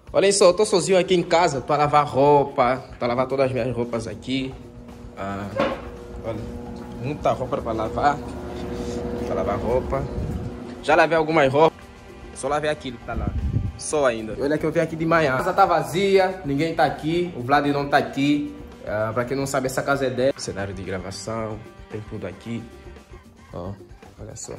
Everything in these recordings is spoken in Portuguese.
Olhem só, eu tô sozinho aqui em casa para lavar roupa, para lavar todas as minhas roupas aqui. Olha, muita roupa para lavar roupa. Já lavei algumas roupas, só lavei aquilo que tá lá, só ainda. Olha que eu vim aqui de manhã. A casa tá vazia, ninguém tá aqui, o Vlad não tá aqui. Pra quem não sabe, essa casa é dela. Cenário de gravação, tem tudo aqui. Ó, olha só.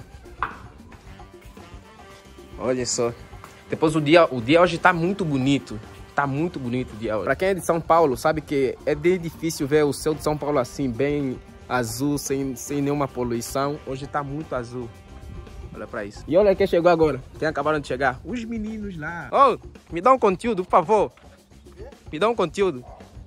Olha só. Depois o dia hoje tá muito bonito. Tá muito bonito o dia hoje. Pra quem é de São Paulo, sabe que é bem difícil ver o céu de São Paulo assim, bem azul, sem nenhuma poluição. Hoje tá muito azul. Olha pra isso. E olha quem chegou agora. Quem acabaram de chegar? Os meninos lá. Oh, me dá um conteúdo, por favor. Me dá um conteúdo.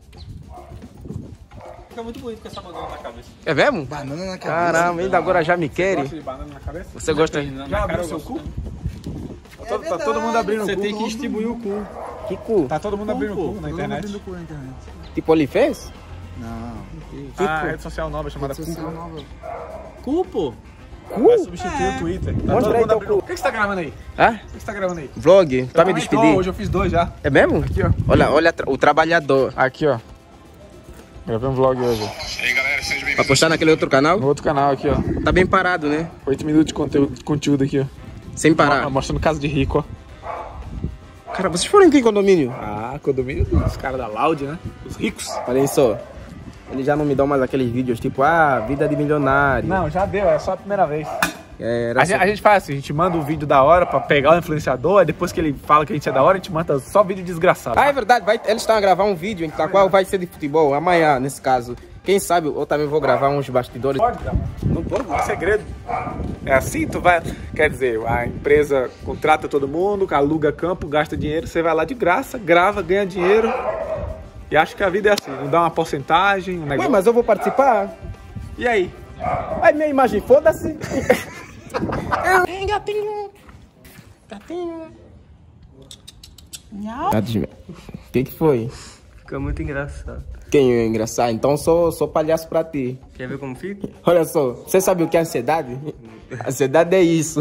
Fica muito bonito com essa banana na cabeça. É mesmo? Banana na cabeça. Caramba, ainda agora já me querem. Você gosta de banana na cabeça? Você gosta? Já abriu seu cu? Tá todo mundo abrindo o cu. Você tem que distribuir o cu. Que cu? Tá todo mundo abrindo o cu na internet. Tipo OnlyFans? Não. Rede social nova chamada Cu. Cu, pô. Cu? Vai substituir o Twitter. Tá Mostra todo aí mundo teu abrindo. cu. O que você tá gravando aí? Hã? O que você tá gravando aí? Vlog, pra me despedir. Hoje eu fiz 2 já. É mesmo? Aqui, ó. Olha o trabalhador. Aqui, ó. Gravei um vlog hoje. Pra postar naquele outro canal? No outro canal aqui, ó. Tá bem parado, né? 8 minutos de conteúdo aqui, ó. Sem parar. Mostrando casa de rico, ó. Cara, vocês foram em que condomínio? Condomínio dos caras da Loud, né? Os ricos. Olhem só. Eles já não me dão mais aqueles vídeos tipo, vida de milionário. Não, já deu, é só a primeira vez. A gente faz assim, a gente manda um vídeo da hora pra pegar o influenciador, aí depois que ele fala que a gente é da hora, a gente manda só vídeo desgraçado. É verdade, eles estão a gravar um vídeo, na qual vai ser de futebol, amanhã, nesse caso. Quem sabe eu também vou gravar uns bastidores. Pode gravar. Não pode, é segredo. É assim, tu vai... Quer dizer, a empresa contrata todo mundo, aluga campo, gasta dinheiro, você vai lá de graça, grava, ganha dinheiro. E acho que a vida é assim, não dá uma porcentagem, um negócio. Ué, mas eu vou participar. E aí? Ai, minha imagem, foda-se. Gatinho. Gatinho. Gatinho. O que foi? Fica muito engraçado. Quem é engraçado? Então sou palhaço pra ti. Quer ver como fica? Olha só, você sabe o que é ansiedade? Ansiedade é isso.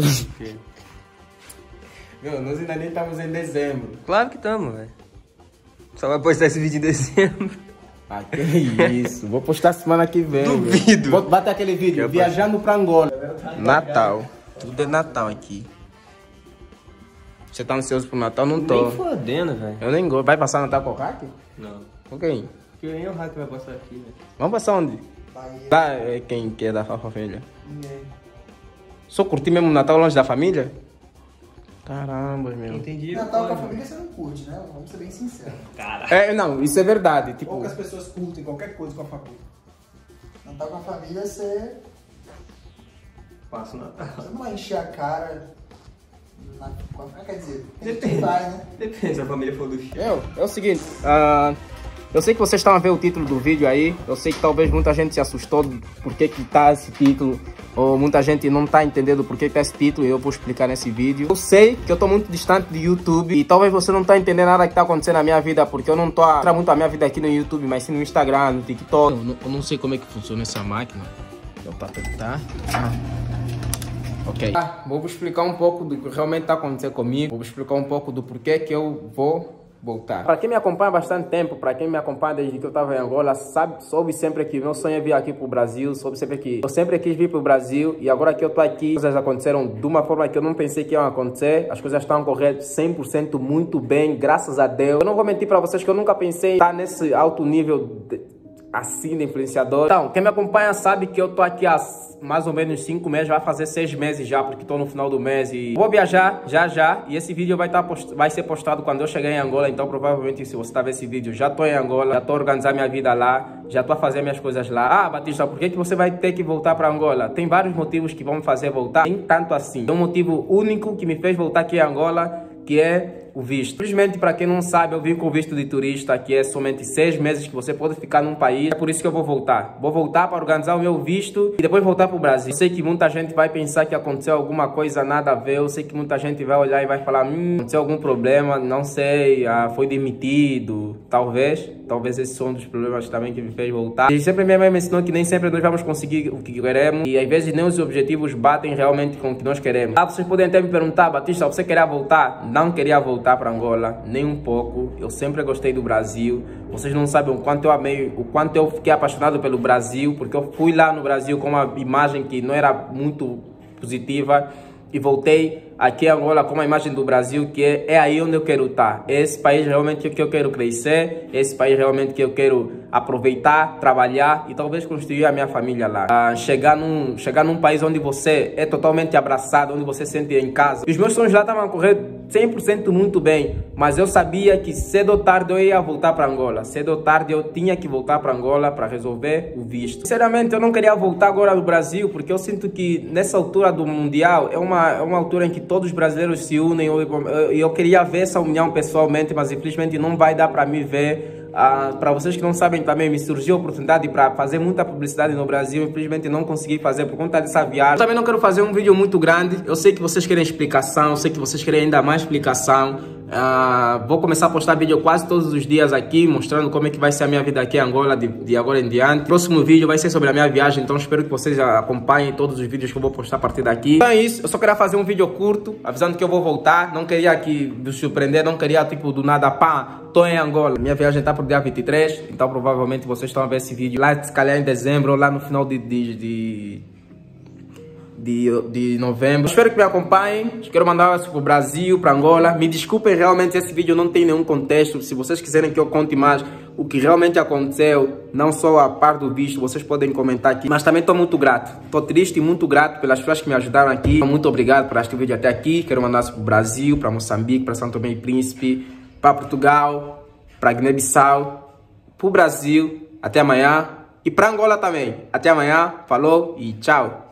Meu, nós ainda nem estamos em dezembro. Claro que estamos, velho. Só vai postar esse vídeo em dezembro. Ah, que isso. Vou postar semana que vem. Duvido. Vou bater aquele vídeo, viajando pra Angola. Natal. Tudo é Natal aqui. Você tá ansioso pro Natal? Não tô. Nem fodendo, velho. Eu nem gosto. Vai passar Natal com o Hack? Não. Com quem? Porque nem o rato vai passar aqui, velho. Vamos passar onde? Tá, é quem que é da família? Ninguém. Só curtir mesmo o Natal longe da família? Caramba, meu. Entendi. Natal com a família você não curte, né? Vamos ser bem sinceros. Não, isso é verdade. Tipo, Poucas pessoas curtem qualquer coisa com a família. Natal com a família você Passo Natal. não vai encher a cara. Quer dizer, Depende. vai, né? Depende se a família for do filho. é o seguinte, eu sei que vocês estão a ver o título do vídeo aí. Eu sei que talvez muita gente se assustou por que tá esse título. Ou muita gente não tá entendendo por que tá esse título e eu vou explicar nesse vídeo. Eu sei que eu tô muito distante do YouTube e talvez você não tá entendendo nada que tá acontecendo na minha vida, porque eu não tô a mostrar muito a minha vida aqui no YouTube, mas sim no Instagram, no TikTok. Eu não sei como é que funciona essa máquina. Deu pra apertar. Ok. Vou explicar um pouco do que realmente tá acontecendo comigo. Vou explicar um pouco do porquê que eu vou voltar. Para quem me acompanha há bastante tempo, para quem me acompanha desde que eu estava em Angola, soube sempre que meu sonho é vir aqui pro Brasil, soube sempre que eu sempre quis vir pro Brasil e agora que eu tô aqui, as coisas aconteceram de uma forma que eu não pensei que iam acontecer. As coisas estão a correr 100% muito bem, graças a Deus. Eu não vou mentir para vocês que eu nunca pensei em estar nesse alto nível assim de influenciador. Então, quem me acompanha sabe que eu tô aqui há mais ou menos 5 meses, vai fazer 6 meses já, porque tô no final do mês e vou viajar já, e esse vídeo vai ser postado quando eu chegar em Angola, então provavelmente se você tá vendo esse vídeo, já tô em Angola, já tô a organizar minha vida lá, já tô a fazer minhas coisas lá. Batista, por que você vai ter que voltar para Angola? Tem vários motivos que vão me fazer voltar, nem tanto assim. Tem um motivo único que me fez voltar aqui em Angola, que é o visto. Simplesmente, para quem não sabe, eu vim com visto de turista, que é somente 6 meses que você pode ficar num país. É por isso que eu vou voltar. Vou voltar para organizar o meu visto e depois voltar para o Brasil. Eu sei que muita gente vai pensar que aconteceu alguma coisa nada a ver. Eu sei que muita gente vai olhar e vai falar, aconteceu algum problema, não sei, foi demitido. Talvez esse são um dos problemas também que me fez voltar. E sempre minha mãe me ensinou que nem sempre nós vamos conseguir o que queremos e às vezes nem os objetivos batem realmente com o que nós queremos. Vocês podem até me perguntar, Batista, você queria voltar? Não queria voltar. voltar para Angola, nem um pouco. Eu sempre gostei do Brasil. Vocês não sabem o quanto eu amei, o quanto eu fiquei apaixonado pelo Brasil, porque eu fui lá no Brasil com uma imagem que não era muito positiva e voltei aqui em Angola com uma imagem do Brasil que é aí onde eu quero estar. É esse país realmente que eu quero crescer, é esse país realmente que eu quero aproveitar, trabalhar e talvez construir a minha família lá. Chegar num país onde você é totalmente abraçado, onde você se sente em casa. E os meus sonhos lá estavam a correr 100% muito bem, mas eu sabia que cedo ou tarde eu ia voltar para Angola. Cedo ou tarde eu tinha que voltar para Angola para resolver o visto. Sinceramente, eu não queria voltar agora no Brasil, porque eu sinto que nessa altura do Mundial é uma altura em que todos os brasileiros se unem. Eu queria ver essa união pessoalmente, mas infelizmente não vai dar para mim ver. Para vocês que não sabem também, me surgiu a oportunidade para fazer muita publicidade no Brasil. Infelizmente não consegui fazer por conta dessa viagem. Eu também não quero fazer um vídeo muito grande. Eu sei que vocês querem explicação, eu sei que vocês querem ainda mais explicação. Vou começar a postar vídeo quase todos os dias aqui, mostrando como é que vai ser a minha vida aqui em Angola de agora em diante. O próximo vídeo vai ser sobre a minha viagem, então espero que vocês acompanhem todos os vídeos que eu vou postar a partir daqui. Então é isso, eu só queria fazer um vídeo curto, avisando que eu vou voltar. Não queria aqui vos surpreender, não queria tipo do nada, pá, tô em Angola. Minha viagem tá pro dia 23, então provavelmente vocês estão a ver esse vídeo lá, se calhar em dezembro ou lá no final de novembro. Espero que me acompanhem. Quero mandar um abraço pro Brasil, para Angola. Me desculpem, realmente esse vídeo não tem nenhum contexto. Se vocês quiserem que eu conte mais o que realmente aconteceu, não só a par do visto, vocês podem comentar aqui. Mas também estou muito grato. Estou triste e muito grato pelas pessoas que me ajudaram aqui. Muito obrigado por assistir o vídeo até aqui. Quero mandar um abraço pro Brasil, para Moçambique, para São Tomé e Príncipe, para Portugal, para Guiné-Bissau, pro Brasil. Até amanhã. E para Angola também. Até amanhã. Falou e tchau.